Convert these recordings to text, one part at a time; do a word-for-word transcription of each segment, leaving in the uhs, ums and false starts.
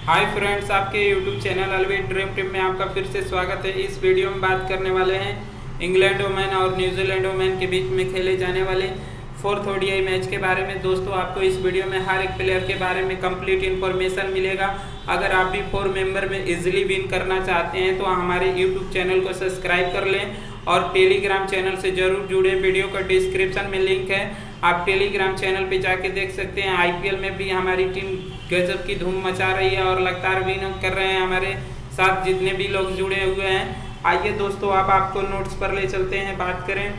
हाय friends, आपके YouTube channel अलविद dream team में आपका फिर से स्वागत है। इस वीडियो में बात करने वाले हैं इंग्लैंड वोमेन और न्यूजीलैंड वोमेन के बीच में खेले जाने वाले फोर्थ ओडीआई मैच के बारे में। दोस्तों, आपको इस वीडियो में हर एक प्लेयर के बारे में कंप्लीट इन्फॉर्मेशन मिलेगा। अगर आप भी फोर मेंबर में इजीली विन करना चाहते हैं तो हमारे यूट्यूब चैनल को सब्सक्राइब कर लें और टेलीग्राम चैनल से जरूर जुड़े। वीडियो का डिस्क्रिप्शन में लिंक है, आप टेलीग्राम चैनल पे जाके देख सकते हैं। आईपीएल में भी हमारी टीम गजब की धूम मचा रही है और लगातार विन कर रहे हैं हमारे साथ जितने भी लोग जुड़े हुए हैं। आइए दोस्तों, अब आप आपको नोट्स पर ले चलते हैं। बात करें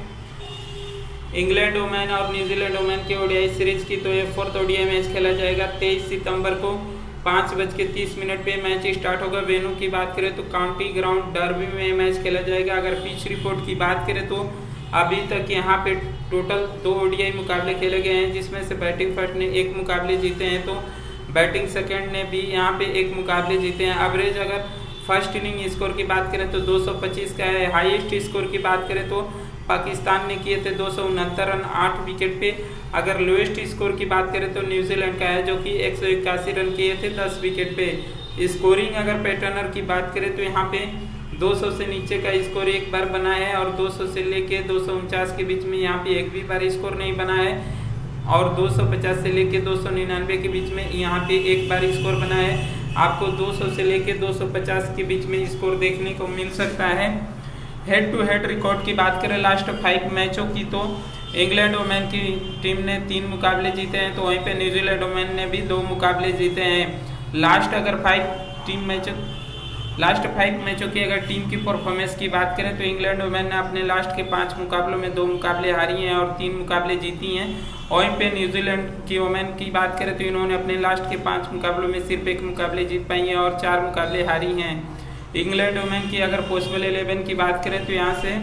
इंग्लैंड वोमेन और न्यूजीलैंड वोमेन के ओडीआई सीरीज की, तो ये फोर्थ ओडीआई मैच खेला जाएगा तेईस सितंबर को पाँच बज के तीस मिनट पे मैच स्टार्ट होगा। वेन्यू की बात करें तो काउंटी ग्राउंड डर्बी में मैच खेला जाएगा। अगर पिच रिपोर्ट की बात करें तो अभी तक यहाँ पे टोटल दो ओडीआई मुकाबले खेले गए हैं, जिसमें से बैटिंग फर्स्ट ने एक मुकाबले जीते हैं तो बैटिंग सेकंड ने भी यहाँ पे एक मुकाबले जीते हैं। एवरेज अगर फर्स्ट इनिंग स्कोर की बात करें तो दो सौ पच्चीस का है। हाईएस्ट स्कोर की बात करें तो पाकिस्तान ने किए थे दो सौ उनहत्तर रन आठ विकेट पे। अगर लोएस्ट स्कोर की बात करें तो न्यूजीलैंड का है जो कि एक सौ इक्यासी रन किए थे दस विकेट पे। स्कोरिंग अगर पैटर्नर की बात करें तो यहाँ पे दो सौ से नीचे का स्कोर एक बार बना है और दो सौ से लेके दो सौ उनचास के बीच में यहाँ पे एक भी बार स्कोर नहीं बना है और दो सौ पचास से लेके दो सौ निन्यानवे के बीच में यहाँ पे एक बार स्कोर बना है। आपको दो सौ से लेके दो सौ पचास के बीच में स्कोर देखने को मिल सकता है। हेड टू हेड रिकॉर्ड की बात करें लास्ट फाइव मैचों की, तो इंग्लैंड वोमेन की टीम ने तीन मुकाबले जीते हैं तो वहीं पे न्यूजीलैंड वोमेन ने भी दो मुकाबले जीते हैं। लास्ट अगर फाइव टीम मैचों लास्ट फाइव मैचों की अगर टीम की परफॉर्मेंस की बात करें तो इंग्लैंड वोमेन ने अपने लास्ट के पांच मुकाबलों में दो मुकाबले हारी हैं और तीन मुकाबले जीती हैं। वहीं पे न्यूजीलैंड की वोमेन की बात करें तो इन्होंने अपने लास्ट के पांच मुकाबलों में सिर्फ एक मुकाबले जीत पाई हैं और चार मुकाबले हारी हैं। इंग्लैंड वोमेन की अगर पॉसिबल इलेवन की बात करें तो यहाँ से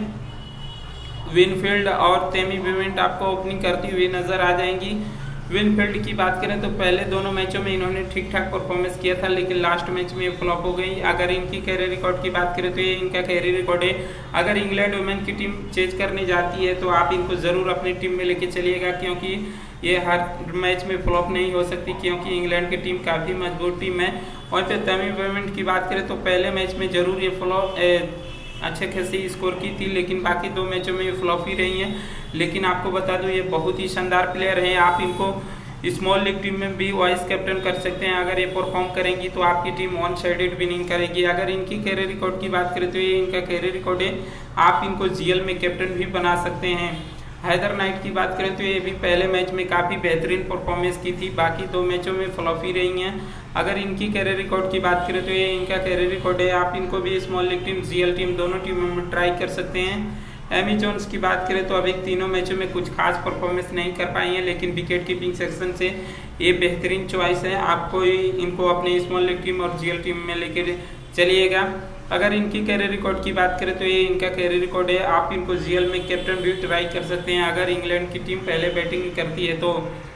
विनफील्ड और तेमी बेवेंट आपको ओपनिंग करती हुई नजर आ जाएंगी। विनफील्ड की बात करें तो पहले दोनों मैचों में इन्होंने ठीक ठाक परफॉर्मेंस किया था, लेकिन लास्ट मैच में फ्लॉप हो गई। अगर इनकी कैरियर रिकॉर्ड की बात करें तो ये इनका कैरियर रिकॉर्ड है। अगर इंग्लैंड वोमेन की टीम चेज करने जाती है तो आप इनको ज़रूर अपनी टीम में लेके चलिएगा, क्योंकि ये हर मैच में फ्लॉप नहीं हो सकती, क्योंकि इंग्लैंड की टीम काफ़ी मजबूत टीम है। और फिर तेमी बेवेंट की बात करें तो पहले मैच में जरूर ये फ्लॉप अच्छे खासी स्कोर की थी, लेकिन बाकी दो मैचों में ये फ्लॉप ही रही हैं। लेकिन आपको बता दूं ये बहुत ही शानदार प्लेयर हैं। आप इनको स्मॉल लीग टीम में भी वाइस कैप्टन कर सकते हैं। अगर ये परफॉर्म करेंगी तो आपकी टीम वन साइडेड विनिंग करेगी। अगर इनकी कैरियर रिकॉर्ड की बात करें तो ये इनका कैरियर रिकॉर्ड है, आप इनको जीएल में कैप्टन भी बना सकते हैं। हैदर नाइट की बात करें तो ये भी पहले मैच में काफ़ी बेहतरीन परफॉर्मेंस की थी, बाकी दो मैचों में फ्लॉप ही रही हैं। अगर इनकी कैरियर रिकॉर्ड की बात करें तो ये इनका कैरियर रिकॉर्ड है, आप इनको भी small league team GL team दोनों टीमों में ट्राई कर सकते हैं। एमी जोन्स की बात करें तो अभी तीनों मैचों में कुछ खास परफॉर्मेंस नहीं कर पाई हैं, लेकिन विकेट कीपिंग सेक्शन से ये बेहतरीन चॉइस है। आपको इनको अपने स्मॉल लीग टीम और जीएल टीम में लेकर चलिएगा। अगर इनकी कैरियर रिकॉर्ड की बात करें तो ये इनका कैरियर रिकॉर्ड है, आप इनको जीएल में कैप्टन भी ट्राई कर सकते हैं अगर इंग्लैंड की टीम पहले बैटिंग करती है तो।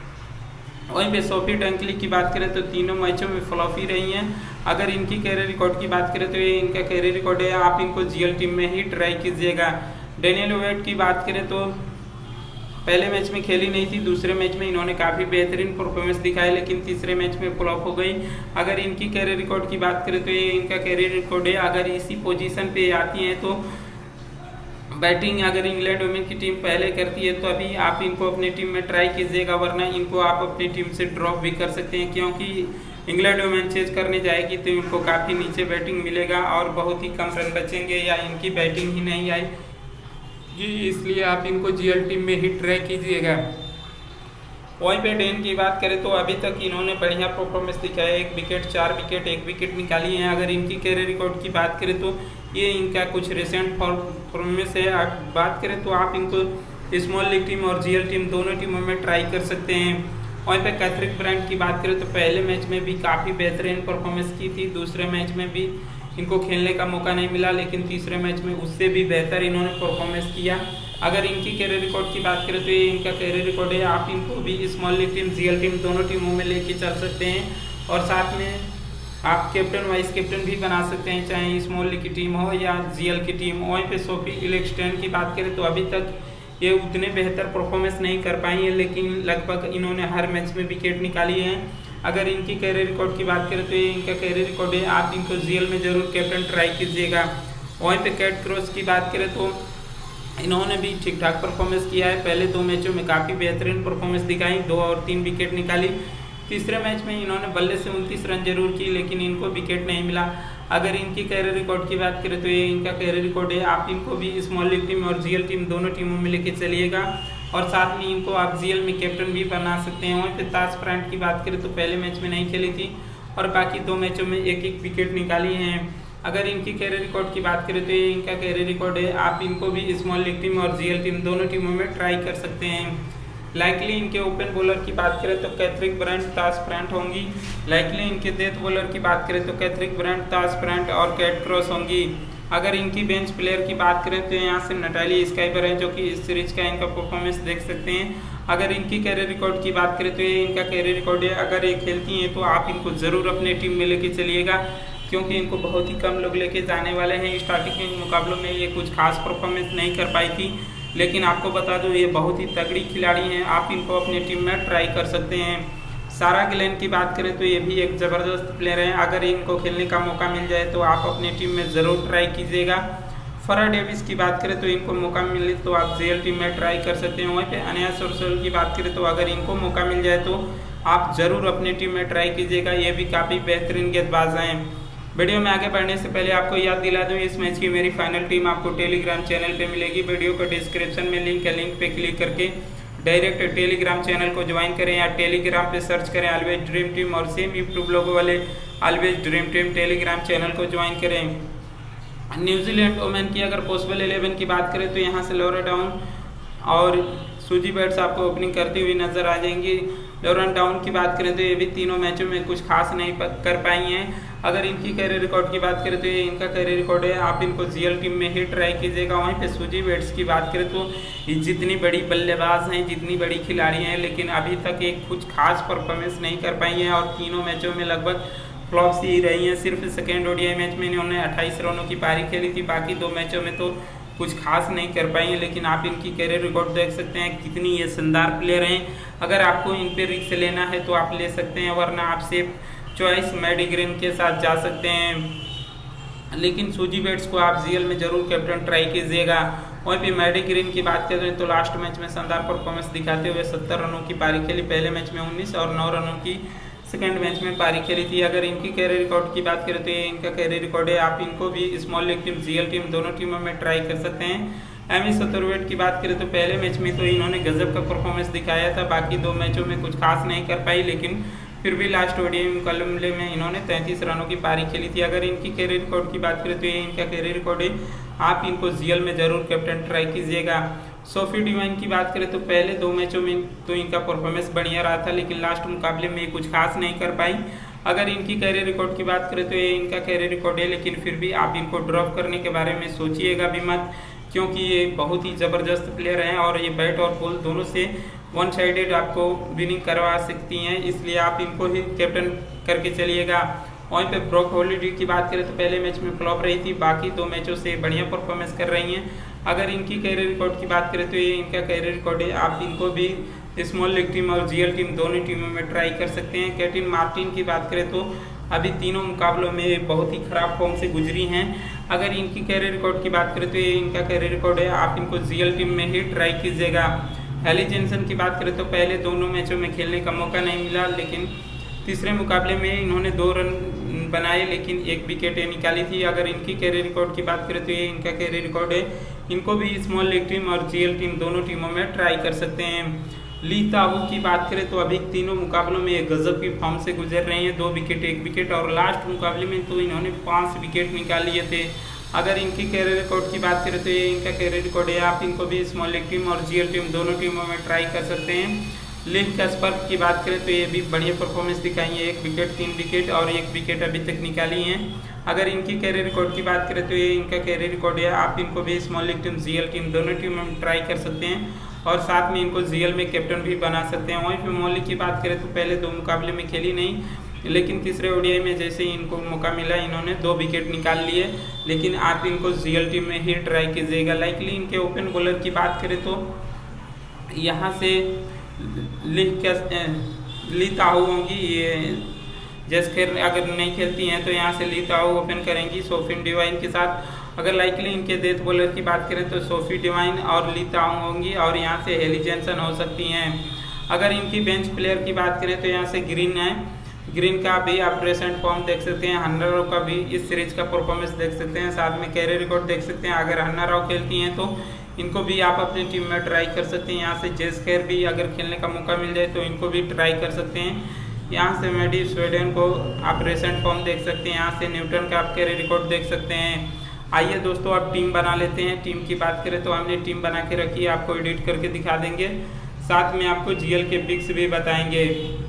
वहीं पे सोफी डंकली की बात करें तो तीनों मैचों में फ्लॉप ही रही हैं। अगर इनकी कैरियर रिकॉर्ड की बात करें तो ये इनका कैरियर रिकॉर्ड है, आप इनको जीएल टीम में ही ट्राई कीजिएगा। डेनियल वेट की बात करें तो पहले मैच में खेली नहीं थी, दूसरे मैच में इन्होंने काफ़ी बेहतरीन परफॉर्मेंस दिखाई, लेकिन तीसरे मैच में फ्लॉप हो गई। अगर इनकी कैरियर रिकॉर्ड की बात करें तो ये इनका कैरियर रिकॉर्ड है, अगर इसी पोजीशन पे आती हैं तो बैटिंग अगर इंग्लैंड वोमेन की टीम पहले करती है तो अभी आप इनको अपनी टीम में ट्राई कीजिएगा, वरना इनको आप अपनी टीम से ड्रॉप भी कर सकते हैं, क्योंकि इंग्लैंड वोमेन चेज करने जाएगी तो इनको काफ़ी नीचे बैटिंग मिलेगा और बहुत ही कम रन बचेंगे या इनकी बैटिंग ही नहीं आई, इसलिए आप इनको जीएल टीम में ही ट्राई कीजिएगा। वहीं पे डेन की बात करें तो अभी तक इन्होंने बढ़िया परफॉर्मेंस दिखाया, एक विकेट चार विकेट एक विकेट निकाली है। अगर इनकी कैरियर रिकॉर्ड की बात करें तो ये इनका कुछ रिसेंट परफॉर्मेंस है। आप बात करें तो आप इनको स्मॉल लीग टीम और जीएल टीम दोनों टीमों में ट्राई कर सकते हैं। वहीं पे कैथरिक ब्रांड की बात करें तो पहले मैच में भी काफ़ी बेहतरीन परफॉर्मेंस की थी, दूसरे मैच में भी इनको खेलने का मौका नहीं मिला, लेकिन तीसरे मैच में उससे भी बेहतर इन्होंने परफॉर्मेंस किया। अगर इनकी कैरियर रिकॉर्ड की बात करें तो ये इनका कैरियर रिकॉर्ड है, आप इनको भी small league team GL team दोनों टीमों में लेके चल सकते हैं और साथ में आप कैप्टन वाइस कैप्टन भी बना सकते हैं, चाहे स्मॉल लीग की टीम हो या जीएल की टीम। वहीं पे सोफी इलेक्स्टेन की बात करें तो अभी तक ये उतने बेहतर परफॉर्मेंस नहीं कर पाई है, लेकिन लगभग इन्होंने हर मैच में विकेट निकाली है। अगर इनकी कैरियर रिकॉर्ड की बात करें तो ये इनका कैरियर रिकॉर्ड है, आप इनको जीएल में जरूर कैप्टन ट्राई कीजिएगा। वहीं पे कैट क्रॉस की बात करें तो इन्होंने भी ठीक ठाक परफॉर्मेंस किया है, पहले दो मैचों में काफ़ी बेहतरीन परफॉर्मेंस दिखाई, दो और तीन विकेट निकाली। तीसरे मैच में इन्होंने बल्ले से उनतीस रन जरूर की लेकिन इनको विकेट नहीं मिला। अगर इनकी कैरियर रिकॉर्ड की बात करें तो ये इनका कैरियर रिकॉर्ड है, आप इनको भी स्मॉल लीग टीम और जीएल टीम दोनों टीमों में लेके चलिएगा और साथ में इनको आप जीएल में कैप्टन भी बना सकते हैं। वहीं पे ताज फ्रंट की बात करें तो पहले मैच में नहीं खेली थी और बाकी दो मैचों में एक एक विकेट निकाली हैं। अगर इनकी कैरियर रिकॉर्ड की बात करें तो ये इनका कैरियर रिकॉर्ड है, आप इनको भी स्मॉल लीग टीम और जीएल टीम दोनों टीमों में ट्राई कर सकते हैं। लाइकली इनके ओपन बॉलर की बात करें तो कैथरिक ब्रांट, ताज फ्रंट होंगी। लाइकली इनके डेथ बॉलर की बात करें तो कैथरिक ब्रांट, ताज फ्रंट और कैट क्रॉस होंगी। अगर इनकी बेंच प्लेयर की बात करें तो यहाँ से नटाली स्काइबर है जो कि इस सीरीज का इनका परफॉर्मेंस देख सकते हैं। अगर इनकी कैरियर रिकॉर्ड की बात करें तो ये इनका कैरियर रिकॉर्ड है, अगर ये खेलती हैं तो आप इनको ज़रूर अपने टीम में लेके चलिएगा क्योंकि इनको बहुत ही कम लोग लेके जाने वाले हैं। स्टार्टिंग के मुकाबलों में ये कुछ खास परफॉर्मेंस नहीं कर पाई थी लेकिन आपको बता दूं ये बहुत ही तगड़ी खिलाड़ी हैं, आप इनको अपने टीम में ट्राई कर सकते हैं। सारा गिलेन की बात करें तो ये भी एक ज़बरदस्त प्लेयर है, अगर इनको खेलने का मौका मिल जाए तो आप अपनी टीम में ज़रूर ट्राई कीजिएगा। फरा डेविस की बात करें तो इनको मौका मिले तो आप जीएल टीम में ट्राई कर सकते हैं। वहीं पे अनया सोरसल की बात करें तो अगर इनको मौका मिल जाए तो आप ज़रूर अपनी टीम में ट्राई कीजिएगा, ये भी काफ़ी बेहतरीन गेंदबाज हैं। वीडियो में आगे बढ़ने से पहले आपको याद दिला दूं इस मैच की मेरी फाइनल टीम आपको टेलीग्राम चैनल पे मिलेगी। वीडियो को डिस्क्रिप्शन में लिंक है, लिंक पे क्लिक करके डायरेक्ट टेलीग्राम चैनल को ज्वाइन करें या टेलीग्राम पे सर्च करें ऑलवेज ड्रीम टीम और सेम यूट्यूब लोगो वाले always dream team Telegram channel को ज्वाइन करें। न्यूजीलैंड वोमेन की अगर पॉसिबल इलेवन की बात करें तो यहाँ से लॉरा डाउन और सूजी बैट्स आपको ओपनिंग करती हुई नजर आ जाएंगी। लॉरेन डाउन की बात करें तो ये भी तीनों मैचों में कुछ खास नहीं कर पाई हैं। अगर इनकी कैरियर रिकॉर्ड की बात करें तो ये इनका कैरियर रिकॉर्ड है, आप इनको जीएल टीम में ही ट्राई कीजिएगा। वहीं पे सूजी बैट्स की बात करें तो जितनी बड़ी बल्लेबाज हैं, जितनी बड़ी खिलाड़ी हैं, लेकिन अभी तक एक कुछ खास परफॉर्मेंस नहीं कर पाई हैं और तीनों मैचों में लगभग फ्लॉप्स ही रही हैं। सिर्फ सेकेंड ओडीआई मैच में इन्होंने अट्ठाईस रनों की पारी खेली थी, बाकी दो मैचों में तो कुछ खास नहीं कर पाई हैं। लेकिन आप इनकी कैरियर रिकॉर्ड देख सकते हैं कितनी ये शानदार प्लेयर हैं। अगर आपको इन पे रिस्क लेना है तो आप ले सकते हैं, वरना आप सेफ चॉइस मैडी ग्रीन के साथ जा सकते हैं। लेकिन सूजी बैट्स को आप जीएल में जरूर कैप्टन ट्राई कीजिएगा। वहीं पे मैडी ग्रीन की बात करें तो लास्ट मैच में शानदार परफॉर्मेंस दिखाते हुए सत्तर रनों की पारी खेली, पहले मैच में उन्नीस और नौ रनों की सेकेंड मैच में पारी खेली थी। अगर इनकी कैरियर रिकॉर्ड की बात करें तो ये इनका कैरियर रिकॉर्ड है, आप इनको भी small league team GL team दोनों टीमों में ट्राई कर सकते हैं। एमी सतरवेट की बात करें तो पहले मैच में तो इन्होंने गजब का परफॉर्मेंस दिखाया था, बाकी दो मैचों में कुछ खास नहीं कर पाई, लेकिन फिर भी लास्ट ओडीआई मुकाबले में इन्होंने तैंतीस रनों की पारी खेली थी। अगर इनकी कैरियर रिकॉर्ड की बात करें तो ये इनका कैरियर रिकॉर्ड है, आप इनको जीएल में जरूर कैप्टन ट्राई कीजिएगा। सोफी डिवाइन की बात करें तो पहले दो मैचों में तो इनका परफॉर्मेंस बढ़िया रहा था, लेकिन लास्ट मुकाबले में कुछ खास नहीं कर पाई। अगर इनकी कैरियर रिकॉर्ड की बात करें तो ये इनका कैरियर रिकॉर्ड है, लेकिन फिर भी आप इनको ड्रॉप करने के बारे में सोचिएगा भी मत, क्योंकि ये बहुत ही ज़बरदस्त प्लेयर हैं और ये बैट और बॉल दोनों से वन साइडेड आपको विनिंग करवा सकती हैं, इसलिए आप इनको ही कैप्टन करके चलिएगा। वहीं पे ब्रोक हॉलिडे की बात करें तो पहले मैच में फ्लॉप रही थी, बाकी दो मैचों से बढ़िया परफॉर्मेंस कर रही हैं। अगर इनकी कैरियर रिकॉर्ड की बात करें तो ये इनका कैरियर रिकॉर्ड है, आप इनको भी स्मॉल लीग टीम और जीएल टीम दोनों टीमों में ट्राई कर सकते हैं। कैटिन मार्टिन की बात करें तो अभी तीनों मुकाबलों में बहुत ही खराब फॉर्म से गुजरी हैं। अगर इनकी कैरियर रिकॉर्ड की बात करें तो ये इनका कैरियर रिकॉर्ड है, आप इनको जीएल टीम में ही ट्राई कीजिएगा। हेली जेनसन की बात करें तो पहले दोनों मैचों में खेलने का मौका नहीं मिला, लेकिन तीसरे मुकाबले में इन्होंने दो रन बनाए लेकिन एक विकेट निकाली थी। अगर इनकी कैरियर रिकॉर्ड की बात करें तो ये इनका कैरियर रिकॉर्ड है, इनको भी स्मॉल लीग टीम और जीएल टीम दोनों टीमों में ट्राई कर सकते हैं। ली ताहू की बात करें तो अभी तीनों मुकाबलों में एक गजब की फॉर्म से गुजर रहे हैं, दो विकेट एक विकेट, और लास्ट मुकाबले में तो इन्होंने पाँच विकेट निकाल लिए थे। अगर इनकी कैरियर रिकॉर्ड की बात करें तो ये इनका कैरियर रिकॉर्ड है, आप इनको भी स्मॉल लीग टीम और जीएल टीम दोनों टीमों में ट्राई कर सकते हैं। लिव कैस्पर की बात करें तो ये भी बढ़िया परफॉर्मेंस दिखाई है, एक विकेट तीन विकेट और एक विकेट अभी तक निकाली हैं। अगर इनकी कैरियर रिकॉर्ड की बात करें तो ये इनका कैरियर रिकॉर्ड है, आप इनको भी small league team GL team दोनों टीमों में ट्राई कर सकते हैं और साथ में इनको जीएल में कैप्टन भी बना सकते हैं। वहीं पे मौलिक की बात करें तो पहले दो मुकाबले में खेली नहीं, लेकिन तीसरे ओडीआई में जैसे ही इनको मौका मिला इन्होंने दो विकेट निकाल लिए, लेकिन आप इनको जीएल टीम में ही ट्राई कीजिएगा। लाइकली इनके ओपन बॉलर की बात करें तो यहाँ से ली ताहू होंगी। ये जेस केयर अगर नहीं खेलती हैं तो यहाँ से ली ताहू ओपन करेंगी सोफी डिवाइन के साथ। अगर लाइकली इनके डेथ बॉलर की बात करें तो सोफी डिवाइन और ली ताहू होंगी और यहाँ से हेली जेनसन हो सकती हैं। अगर इनकी बेंच प्लेयर की बात करें तो यहाँ से ग्रीन है, ग्रीन का भी आप प्रेजेंट फॉर्म देख सकते हैं, हन्ना राव का भी इस सीरीज का परफॉर्मेंस देख सकते हैं, साथ में कैरियर रिकॉर्ड देख सकते हैं। अगर हन्ना राव खेलती हैं तो इनको भी आप अपनी टीम में ट्राई कर सकते हैं। यहाँ से जेस केयर भी अगर खेलने का मौका मिल जाए तो इनको भी ट्राई कर सकते हैं। यहाँ से मैडी स्वीडन को आप रिसेंट फॉर्म देख सकते हैं, यहाँ से न्यूटन का आप कैरियर रिकॉर्ड देख सकते हैं। आइए दोस्तों अब टीम बना लेते हैं। टीम की बात करें तो हमने टीम बना के रखी है, आपको एडिट करके दिखा देंगे, साथ में आपको जीएल के पिक्स भी बताएंगे।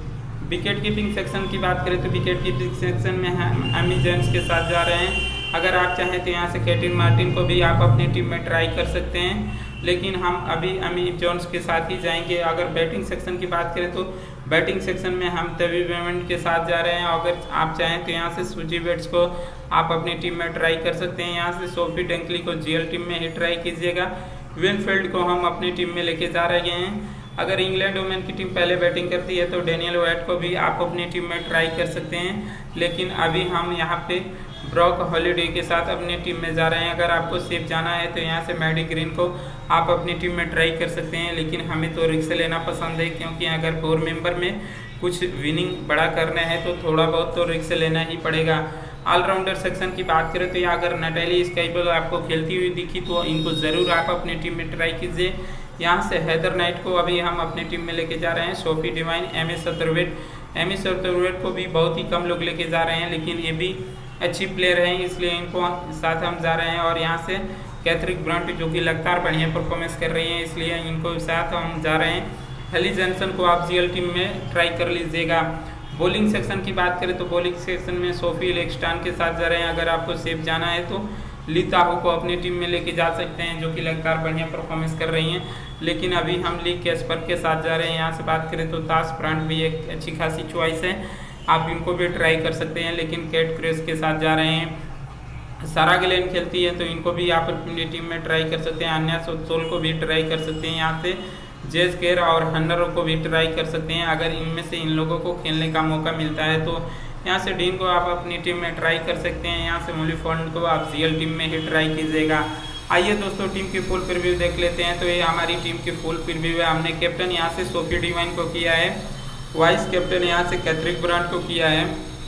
विकेट कीपिंग सेक्शन की बात करें तो विकेट कीपिंग सेक्शन में हम एमी जेम्स के साथ जा रहे हैं। अगर आप चाहें तो यहाँ से केटिन मार्टिन को भी आप अपनी टीम में ट्राई कर सकते हैं, लेकिन हम अभी एमी जोन्स के साथ ही जाएंगे। अगर बैटिंग सेक्शन की बात करें तो बैटिंग सेक्शन में हम तवी वेमेंट के साथ जा रहे हैं। अगर आप चाहें तो यहाँ से सूजी बेट्स को आप अपनी टीम में ट्राई कर सकते हैं। यहाँ से सोफी डेंकली को जीएल टीम में ही ट्राई कीजिएगा। विनफील्ड को हम अपनी टीम में लेके जा रहे हैं। अगर इंग्लैंड वुमेन की टीम पहले बैटिंग करती है तो डेनियल वाइट को भी आप अपनी टीम में ट्राई कर सकते हैं, लेकिन अभी हम यहाँ पे ब्रॉक हॉलिडे के साथ अपनी टीम में जा रहे हैं। अगर आपको सेफ जाना है तो यहाँ से मैडी ग्रीन को आप अपनी टीम में ट्राई कर सकते हैं, लेकिन हमें तो रिस्क लेना पसंद है, क्योंकि अगर फोर मेंबर में कुछ विनिंग बड़ा करना है तो थोड़ा बहुत तो रिस्क लेना ही पड़ेगा। ऑलराउंडर सेक्शन की बात करें तो यहाँ अगर नटैली स्काइबल आपको खेलती हुई दिखी तो इनको ज़रूर आप अपनी टीम में ट्राई कीजिए। यहाँ से हैदर नाइट को अभी हम अपनी टीम में लेके जा रहे हैं। Sophie Devine, Amy Satterthwaite, Amy Satterthwaite को भी बहुत ही कम लोग लेके जा रहे हैं, लेकिन ये भी अच्छी प्लेयर हैं, इसलिए इनको साथ हम जा रहे हैं। और यहाँ से कैथरिक ब्रंट जो कि लगातार बढ़िया परफॉर्मेंस कर रही हैं, इसलिए इनको साथ हम जा रहे हैं। हेली जेनसन को आप जीएल टीम में ट्राई कर लीजिएगा। बॉलिंग सेक्शन की बात करें तो बॉलिंग सेक्शन में सोफी लेक्सटान के साथ जा रहे हैं। अगर आपको सेफ जाना है तो ली ताहू को अपनी टीम में लेके जा सकते हैं, जो कि लगातार बढ़िया परफॉर्मेंस कर रही हैं, लेकिन अभी हम ली कैस्पर के साथ जा रहे हैं। यहाँ से बात करें तो ताश ब्रांड भी एक अच्छी खासी चॉइस है, आप इनको भी ट्राई कर सकते हैं, लेकिन कैट क्रेस के साथ जा रहे हैं। सारा गिलेन खेलती है तो इनको भी आप अपनी टीम में ट्राई कर सकते हैं। अन्या सोल को भी ट्राई कर सकते हैं। यहाँ से जेस केयर और हन्नर को भी ट्राई कर सकते हैं, अगर इनमें से इन लोगों को खेलने का मौका मिलता है तो। यहाँ से डीन को आप अपनी टीम में ट्राई कर सकते हैं। यहाँ से मोलीफॉन्ड को आप जीएल टीम में ही ट्राई कीजिएगा। आइए दोस्तों टीम की फुल प्रीव्यू देख लेते हैं। तो ये हमारी टीम की फुल प्रीव्यू है। हमने कैप्टन यहाँ से सोफी डिवाइन को किया है, वाइस कैप्टन यहाँ से कैथरिक ब्रांट को किया है।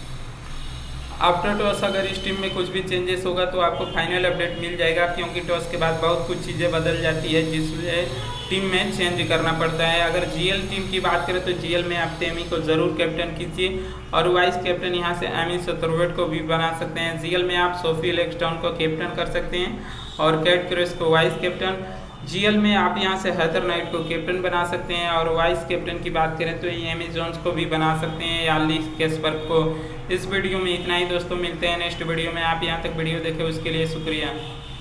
आफ्टर टॉस अगर इस टीम में कुछ भी चेंजेस होगा तो आपको फाइनल अपडेट मिल जाएगा, क्योंकि टॉस के बाद बहुत कुछ चीज़ें बदल जाती है जिसमें टीम में चेंज करना पड़ता है। अगर जीएल टीम की बात करें तो जीएल में आप तेमी को ज़रूर कैप्टन कीजिए और वाइस कैप्टन यहाँ से एमी सतरवेट को भी बना सकते हैं। जीएल में आप सोफी लेक्सटाउन को कैप्टन कर सकते हैं और कैट क्रेस को वाइस कैप्टन। जीएल में आप यहाँ से हैदर नाइट को कैप्टन बना सकते हैं और वाइस कैप्टन की बात करें तो एमी जोन्स को भी बना सकते हैं या ली कैस्पर को। इस वीडियो में इतना ही दोस्तों, मिलते हैं नेक्स्ट वीडियो में। आप यहाँ तक वीडियो देखें उसके लिए शुक्रिया।